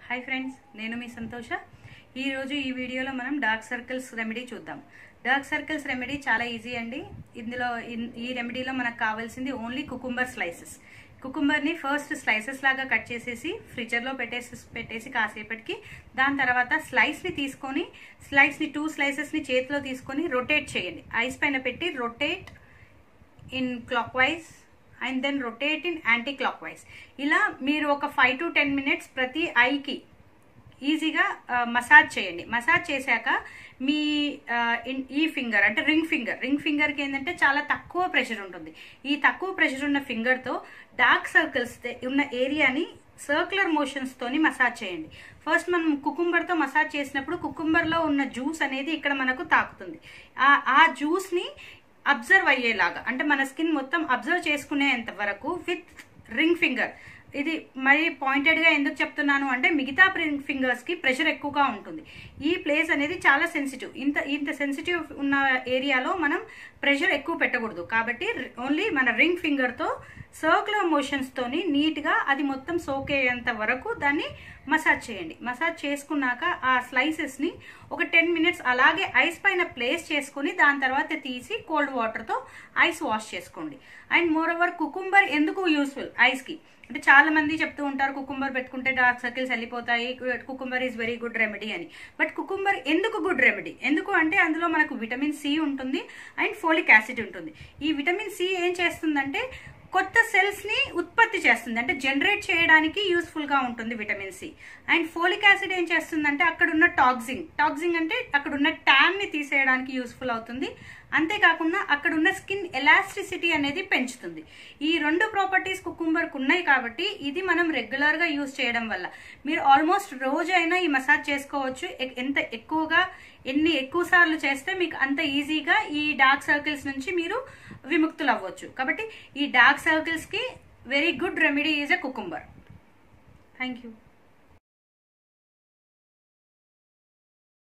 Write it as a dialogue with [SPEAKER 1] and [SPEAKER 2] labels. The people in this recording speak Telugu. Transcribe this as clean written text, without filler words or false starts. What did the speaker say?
[SPEAKER 1] హాయ్ ఫ్రెండ్స్, నేను మీ సంతోష. ఈరోజు ఈ వీడియోలో మనం డార్క్ సర్కిల్స్ రెమెడీ చూద్దాం. డార్క్ సర్కిల్స్ రెమెడీ చాలా ఈజీ అండి. ఇందులో ఈ రెమెడీలో మనకు కావాల్సింది ఓన్లీ కుకుంబర్ స్లైసెస్. కుకుంబర్ని ఫస్ట్ స్లైసెస్ లాగా కట్ చేసేసి ఫ్రిడ్జర్లో పెట్టేసి కాసేపటికి దాని తర్వాత స్లైస్ని తీసుకొని స్లైస్ని 2 స్లైసెస్ని చేతిలో తీసుకొని రొటేట్ చేయండి. ఐస్ పైన పెట్టి rotate in clockwise and then rotate in anticlockwise. ఇలా మీరు ఒక 5 to 10 minutes ప్రతి ఐకి ఈజీగా మసాజ్ చేయండి. మసాజ్ చేశాక మీ ఈ ఫింగర్ అంటే రింగ్ ఫింగర్కి ఏంటంటే చాలా తక్కువ ప్రెషర్ ఉంటుంది. ఈ తక్కువ ప్రెషర్ ఉన్న ఫింగర్తో డార్క్ సర్కిల్స్ ఉన్న ఏరియాని సర్క్యులర్ మోషన్స్తోని మసాజ్ చేయండి. ఫస్ట్ మనం కుకుంబర్తో మసాజ్ చేసినప్పుడు కుకుంబర్లో ఉన్న జ్యూస్ అనేది ఇక్కడ మనకు తాకుతుంది. ఆ జ్యూస్ని అబ్జర్వ్ అయ్యేలాగా అంటే మన స్కిన్ మొత్తం అబ్జర్వ్ చేసుకునేంత వరకు విత్ రింగ్ ఫింగర్. ఇది మరి పాయింటెడ్గా ఎందుకు చెప్తున్నాను అంటే మిగతా రింగ్ ఫింగర్స్కి ప్రెషర్ ఎక్కువగా ఉంటుంది. ఈ ప్లేస్ అనేది చాలా సెన్సిటివ్. ఇంత సెన్సిటివ్ ఉన్న ఏరియాలో మనం ప్రెషర్ ఎక్కువ పెట్టకూడదు. కాబట్టి ఓన్లీ మన రింగ్ ఫింగర్తో సర్క్యులర్ మోషన్స్తోని నీట్గా అది మొత్తం సోక్ అయ్యేంత వరకు దాన్ని మసాజ్ చేయండి. మసాజ్ చేసుకున్నాక ఆ స్లైసెస్ని ఒక 10 minutes అలాగే ఐస్ పైన ప్లేస్ చేసుకుని దాని తర్వాత తీసి కోల్డ్ వాటర్తో ఐస్ వాష్ చేసుకోండి. అండ్ మోర్ ఓవర్ కుకుంబర్ ఎందుకు యూస్ఫుల్ ఐస్కి అంటే చాలా మంది చెప్తూ ఉంటారు కుకుంబర్ పెట్టుకుంటే డార్క్ సర్కిల్స్ వెళ్ళిపోతాయి, cucumber is very good remedy అని. బట్ కుకుంబర్ ఎందుకు గుడ్ రెమెడీ? ఎందుకు అంటే అందులో మనకు విటమిన్ సి ఉంటుంది అండ్ ఫోలిక్ యాసిడ్ ఉంటుంది. ఈ విటమిన్ సి ఏం చేస్తుందంటే కొత్త సెల్స్ ని ఉత్పత్తి చేస్తుంది, అంటే జనరేట్ చేయడానికి యూస్ఫుల్ గా ఉంటుంది vitamin C. And folic acid ఏం చేస్తుందంటే అక్కడ ఉన్న టాక్సింగ్ అంటే అక్కడ ఉన్న ట్యాన్ ని తీసేయడానికి యూస్ఫుల్ అవుతుంది. అంతేకాకుండా అక్కడ ఉన్న స్కిన్ ఎలాస్టిసిటీ అనేది పెంచుతుంది. ఈ 2 ప్రాపర్టీస్ కుకుంబర్కి ఉన్నాయి కాబట్టి ఇది మనం రెగ్యులర్ గా యూజ్ చేయడం వల్ల మీరు ఆల్మోస్ట్ రోజైనా ఈ మసాజ్ చేసుకోవచ్చు. ఎన్ని ఎక్కువ సార్లు చేస్తే మీకు అంత ఈజీగా ఈ డార్క్ సర్కిల్స్ నుంచి మీరు విముక్తులు అవ్వచ్చు. కాబట్టి ఈ డార్క్ సర్కిల్స్ కి very good remedy is a cucumber. Thank you.